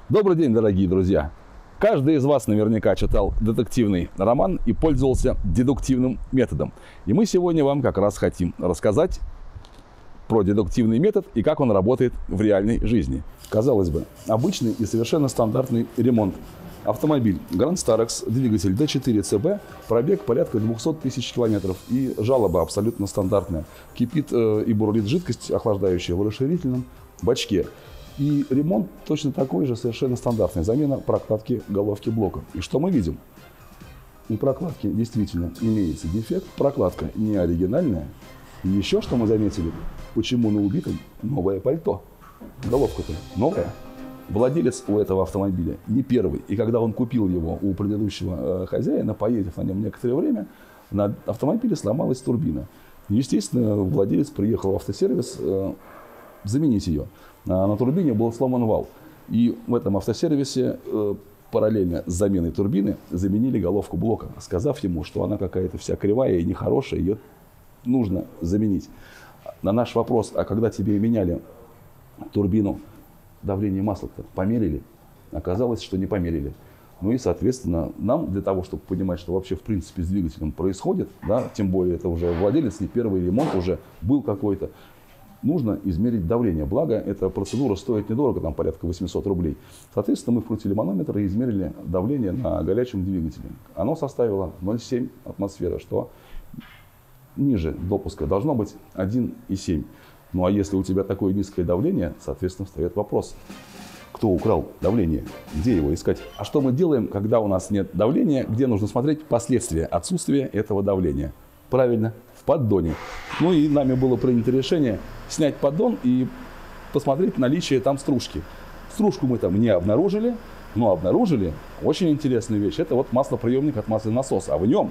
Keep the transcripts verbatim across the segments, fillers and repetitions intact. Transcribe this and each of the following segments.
Добрый день, дорогие друзья! Каждый из вас наверняка читал детективный роман и пользовался дедуктивным методом. И мы сегодня вам как раз хотим рассказать про дедуктивный метод и как он работает в реальной жизни. Казалось бы, обычный и совершенно стандартный ремонт. Автомобиль Grand Starex, двигатель ди четыре си би, пробег порядка двухсот тысяч километров и жалоба абсолютно стандартная. Кипит э, и бурлит жидкость охлаждающая в расширительном бачке. И ремонт точно такой же, совершенно стандартный. Замена прокладки головки блока. И что мы видим? У прокладки действительно имеется дефект. Прокладка не оригинальная. И еще что мы заметили? Почему на убитом новое пальто? Головка-то новая. Владелец у этого автомобиля не первый. И когда он купил его у предыдущего э, хозяина, поездив на нем некоторое время, на автомобиле сломалась турбина. Естественно, владелец приехал в автосервис э, заменить ее. А на турбине был сломан вал. И в этом автосервисе э, параллельно с заменой турбины заменили головку блока, сказав ему, что она какая-то вся кривая и нехорошая, ее нужно заменить. На наш вопрос, а когда тебе меняли турбину, давление масла-то померили? Оказалось, что не померили. Ну и, соответственно, нам для того, чтобы понимать, что вообще в принципе с двигателем происходит, да, тем более это уже владелец, не первый ремонт уже был какой-то, нужно измерить давление. Благо, эта процедура стоит недорого, там порядка восьмисот рублей. Соответственно, мы вкрутили манометр и измерили давление на горячем двигателе. Оно составило ноль целых семь десятых атмосферы, что ниже допуска должно быть один и семь. Ну а если у тебя такое низкое давление, соответственно, встает вопрос, кто украл давление, где его искать. А что мы делаем, когда у нас нет давления, где нужно смотреть последствия отсутствия этого давления? Правильно, в поддоне. Ну и нами было принято решение снять поддон и посмотреть наличие там стружки. Стружку мы там не обнаружили, но обнаружили очень интересную вещь. Это вот маслоприемник от маслонасоса. А в нем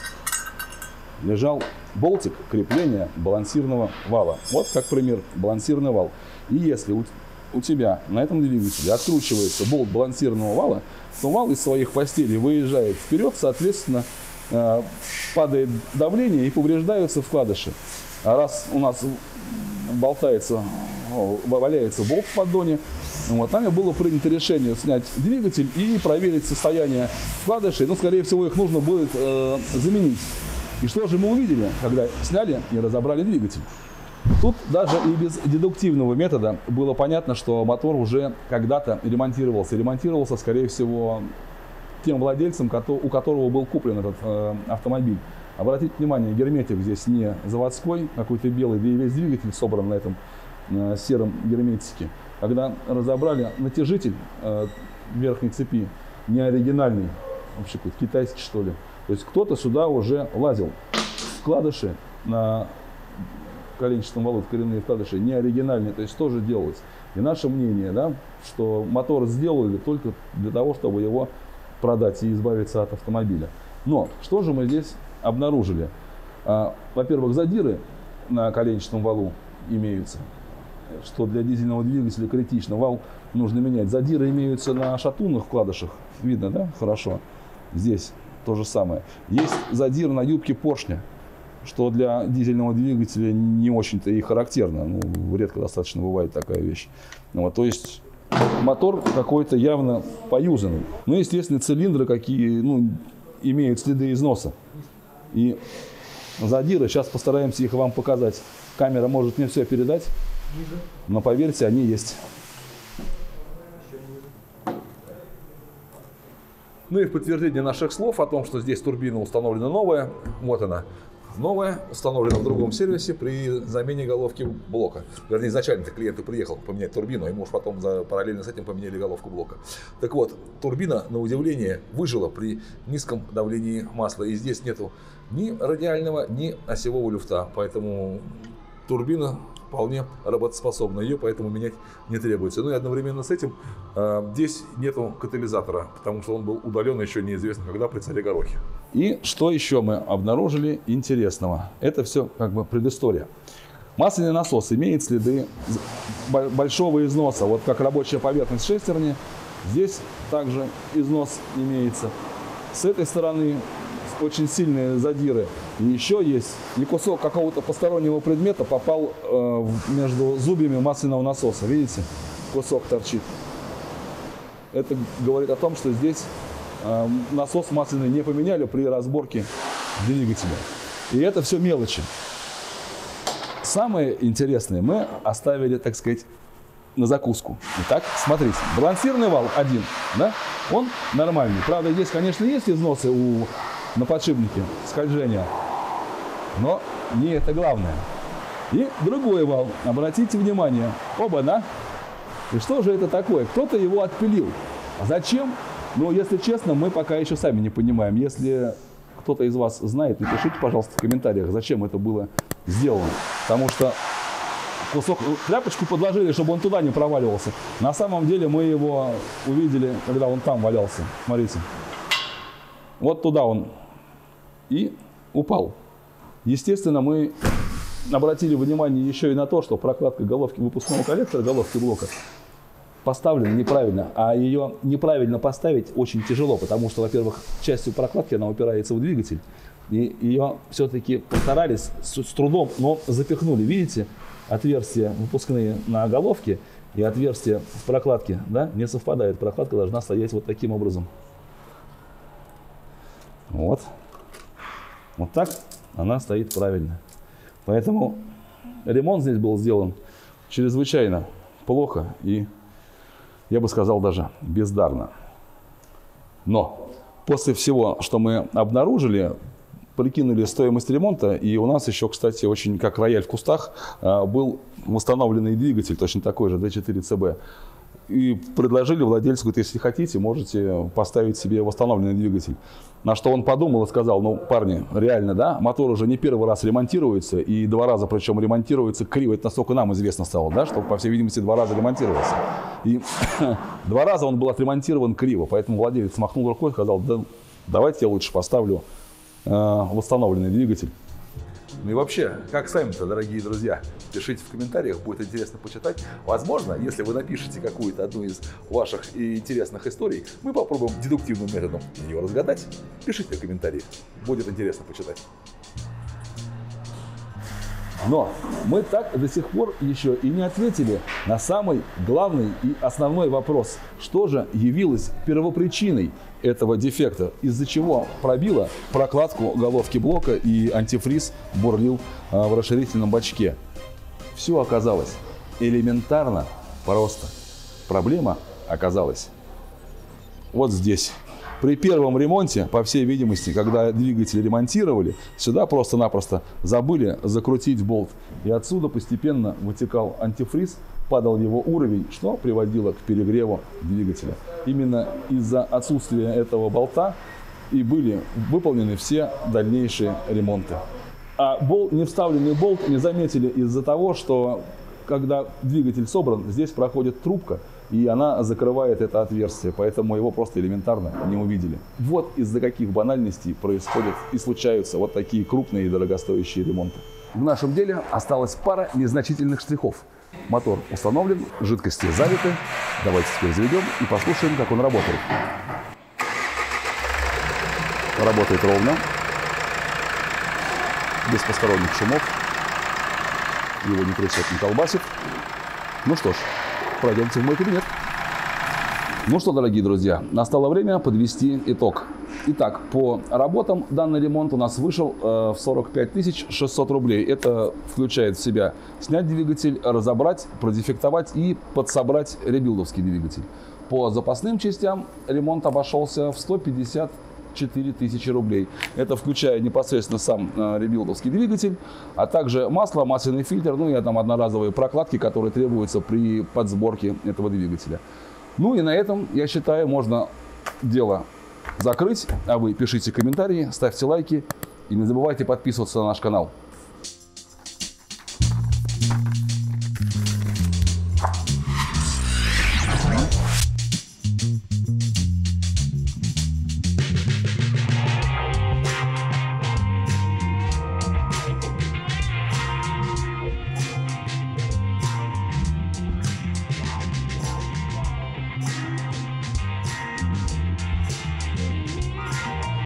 лежал болтик крепления балансирного вала. Вот как пример, балансирный вал. И если у, у тебя на этом двигателе откручивается болт балансирного вала, то вал из своих постелей выезжает вперед, соответственно, э, падает давление и повреждаются вкладыши. А раз у нас болтается, валяется болт в поддоне, вот, нами было принято решение снять двигатель и проверить состояние вкладышей. Но, скорее всего, их нужно будет э, заменить. И что же мы увидели, когда сняли и разобрали двигатель? Тут даже и без дедуктивного метода было понятно, что мотор уже когда-то ремонтировался. Ремонтировался, скорее всего, тем владельцем, у которого был куплен этот э, автомобиль. Обратите внимание, герметик здесь не заводской, какой-то белый, да и весь двигатель собран на этом э, сером герметике. Когда разобрали натяжитель э, верхней цепи, не оригинальный, вообще какой-то китайский, что ли. То есть кто-то сюда уже лазил. Вкладыши на коленчатом валу, коренные вкладыши, не оригинальные, то есть тоже делалось. И наше мнение, да, что мотор сделали только для того, чтобы его продать и избавиться от автомобиля. Но что же мы здесь обнаружили? А, во-первых, задиры на коленчатом валу имеются, что для дизельного двигателя критично. Вал нужно менять. Задиры имеются на шатунных вкладышах. Видно, да? Хорошо. Здесь то же самое. Есть задир на юбке поршня, что для дизельного двигателя не очень-то и характерно. Ну, редко достаточно бывает такая вещь. Вот, то есть мотор какой-то явно поюзанный. Ну, естественно, цилиндры какие, ну, имеют следы износа. И задиры, сейчас постараемся их вам показать. Камера может не все передать, но поверьте, они есть. Ну и в подтверждение наших слов о том, что здесь турбина установлена новая, вот она, новая, установлена в другом сервисе при замене головки блока. Вернее, изначально-то клиент и приехал поменять турбину, ему уж потом за, параллельно с этим поменяли головку блока. Так вот, турбина, на удивление, выжила при низком давлении масла. И здесь нету ни радиального, ни осевого люфта, поэтому турбина вполне работоспособна, ее поэтому менять не требуется. Ну и одновременно с этим э, здесь нету катализатора, потому что он был удален еще неизвестно когда при царе Горохе. И что еще мы обнаружили интересного? Это все как бы предыстория. Масляный насос имеет следы большого износа, вот как рабочая поверхность шестерни, здесь также износ имеется. С этой стороны очень сильные задиры. И еще есть, и кусок какого-то постороннего предмета попал э, между зубьями масляного насоса. Видите? Кусок торчит. это говорит о том, что здесь э, насос масляный не поменяли при разборке двигателя. И это все мелочи. Самое интересное мы оставили, так сказать, на закуску. Итак, смотрите, балансирный вал один, да, он нормальный. Правда, здесь, конечно, есть износы у, на подшипнике, скольжения, но не это главное. И другой вал, обратите внимание, оба-на. И что же это такое? Кто-то его отпилил. А зачем? Ну, если честно, мы пока еще сами не понимаем. Если кто-то из вас знает, напишите, пожалуйста, в комментариях, зачем это было сделано. Потому что кусок, тряпочку подложили, чтобы он туда не проваливался. На самом деле мы его увидели, когда он там валялся. Смотрите. Вот туда он и упал. Естественно, мы обратили внимание еще и на то, что прокладка головки выпускного коллектора, головки блока, поставлена неправильно. А ее неправильно поставить очень тяжело, потому что, во-первых, частью прокладки она упирается в двигатель. И ее все-таки постарались с, с трудом, но запихнули. Видите, отверстия выпускные на головке и отверстия в прокладке, да, не совпадают. Прокладка должна стоять вот таким образом. Вот. Вот так она стоит правильно. Поэтому ремонт здесь был сделан чрезвычайно плохо и, я бы сказал, даже бездарно. Но после всего, что мы обнаружили, прикинули стоимость ремонта, и у нас еще, кстати, очень как рояль в кустах, был восстановленный двигатель, точно такой же, дэ четыре цэ бэ. И предложили владельцу, говорит, если хотите, можете поставить себе восстановленный двигатель. На что он подумал и сказал, ну, парни, реально, да, мотор уже не первый раз ремонтируется, и два раза, причем ремонтируется криво, это настолько нам известно стало, да, что, по всей видимости, два раза ремонтировался. И два раза он был отремонтирован криво, поэтому владелец махнул рукой и сказал, да, давайте я лучше поставлю э, восстановленный двигатель. Ну и вообще, как сами-то, дорогие друзья, пишите в комментариях, будет интересно почитать. Возможно, если вы напишите какую-то одну из ваших интересных историй, мы попробуем дедуктивным методом ее разгадать. Пишите в комментариях, будет интересно почитать. Но мы так до сих пор еще и не ответили на самый главный и основной вопрос. Что же явилось первопричиной этого дефекта, из-за чего пробило прокладку головки блока и антифриз бурлил а, в расширительном бачке? Все оказалось элементарно просто. Проблема оказалась вот здесь. При первом ремонте, по всей видимости, когда двигатель ремонтировали, сюда просто-напросто забыли закрутить болт. И отсюда постепенно вытекал антифриз, падал его уровень, что приводило к перегреву двигателя. Именно из-за отсутствия этого болта и были выполнены все дальнейшие ремонты. А болт, не вставленный болт не заметили из-за того, что когда двигатель собран, здесь проходит трубка, и она закрывает это отверстие, поэтому его просто элементарно не увидели. Вот из-за каких банальностей происходят и случаются вот такие крупные и дорогостоящие ремонты. В нашем деле осталась пара незначительных штрихов. Мотор установлен, жидкости залиты. Давайте теперь заведем и послушаем, как он работает. Работает ровно, без посторонних шумов. Его не трясет, не колбасит. Ну что ж, пройдемте в мой кабинет. Ну что, дорогие друзья, настало время подвести итог. Итак, по работам данный ремонт у нас вышел э, в сорок пять тысяч шестьсот рублей. Это включает в себя снять двигатель, разобрать, продефектовать и подсобрать ребилдовский двигатель. По запасным частям ремонт обошелся в сто пятьдесят четыре тысячи рублей. Это включая непосредственно сам э, ребилдовский двигатель, а также масло, масляный фильтр, ну и там одноразовые прокладки, которые требуются при подсборке этого двигателя. Ну и на этом, я считаю, можно дело закрыть. А вы пишите комментарии, ставьте лайки и не забывайте подписываться на наш канал.